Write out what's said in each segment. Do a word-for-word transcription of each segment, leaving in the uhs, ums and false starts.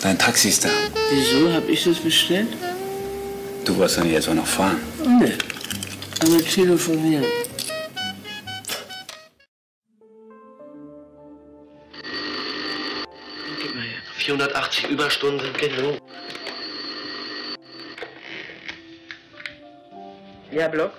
Dein Taxi ist da. Wieso? Hab ich das bestellt? Du wolltest doch nicht jetzt auch noch fahren. Nee. Aber telefonieren. Gib mal her. vierhundertachtzig Überstunden, genau. Ja, Block?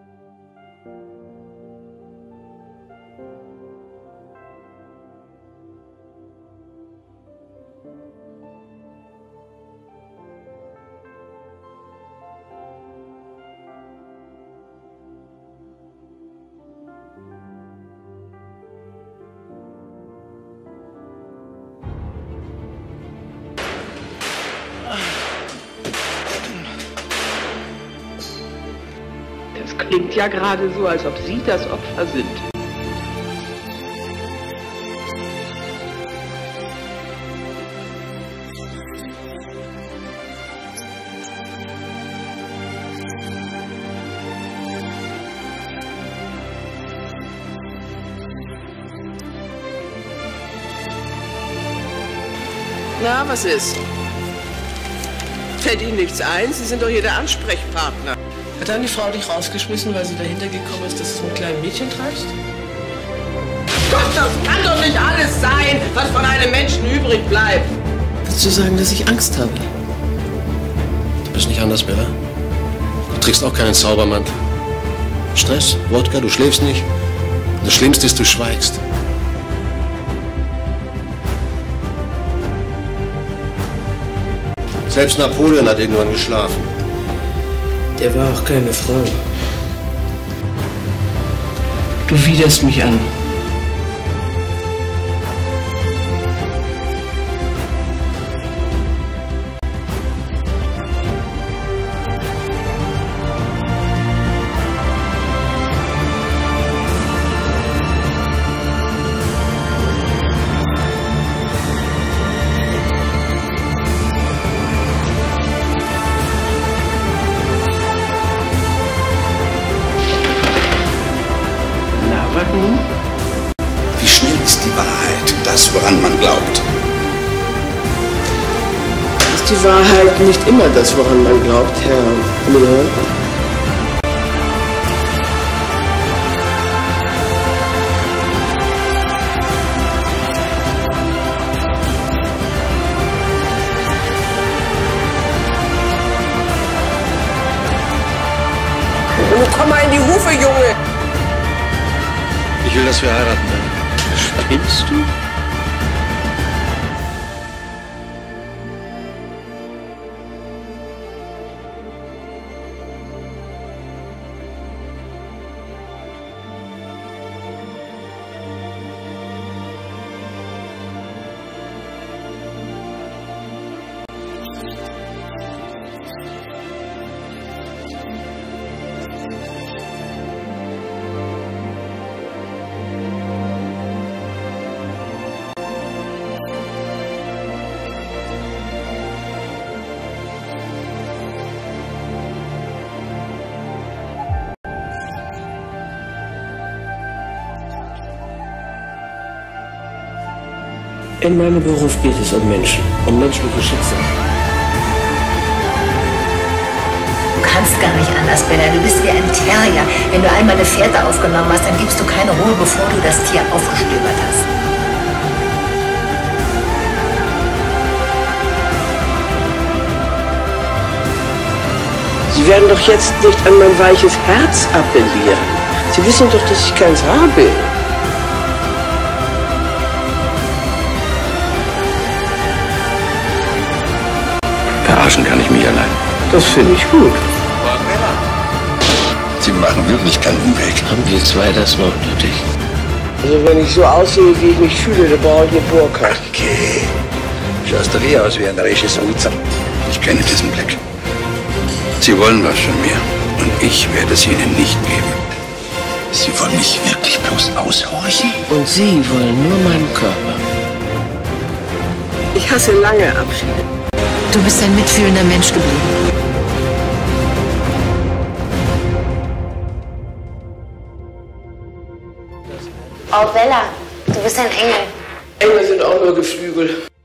Das klingt ja gerade so, als ob Sie das Opfer sind. Na, was ist? Fällt Ihnen nichts ein? Sie sind doch hier der Ansprechpartner. Hat dann die Frau dich rausgeschmissen, weil sie dahinter gekommen ist, dass du mit kleinen Mädchen treibst? Gott, das kann doch nicht alles sein, was von einem Menschen übrig bleibt. Willst du sagen, dass ich Angst habe? Du bist nicht anders, Bella. Du trägst auch keinen Zaubermantel. Stress, Wodka, du schläfst nicht. Und das Schlimmste ist, du schweigst. Selbst Napoleon hat irgendwann geschlafen. Der war auch keine Frau. Du widerst mich an. Wie schnell ist die Wahrheit, das, woran man glaubt? Ist die Wahrheit nicht immer das, woran man glaubt, Herr Müller? Oh, komm mal in die Hufe, Junge! Ich will, dass wir heiraten. Spinnst du? In meinem Beruf geht es um Menschen, um menschliche Schicksal. Du kannst gar nicht anders, Bella. Du bist wie ein Terrier. Wenn du einmal eine Fährte aufgenommen hast, dann gibst du keine Ruhe, bevor du das Tier aufgestöbert hast. Sie werden doch jetzt nicht an mein weiches Herz appellieren. Sie wissen doch, dass ich keins habe. Verarschen kann ich mich allein. Das finde ich gut. Sie machen wirklich keinen Umweg. Haben wir zwei das noch nötig? Also wenn ich so aussehe, wie ich mich fühle, dann brauche ich eine Burka. Okay. Schaust doch eher aus wie ein reiches Uzer. Ich kenne diesen Blick. Sie wollen was von mir. Und ich werde es Ihnen nicht geben. Sie wollen mich wirklich bloß aushorchen? Und Sie wollen nur meinen Körper. Ich hasse lange Abschiede. Du bist ein mitfühlender Mensch geblieben. Oh, Bella, du bist ein Engel. Engel sind auch nur Geflügel.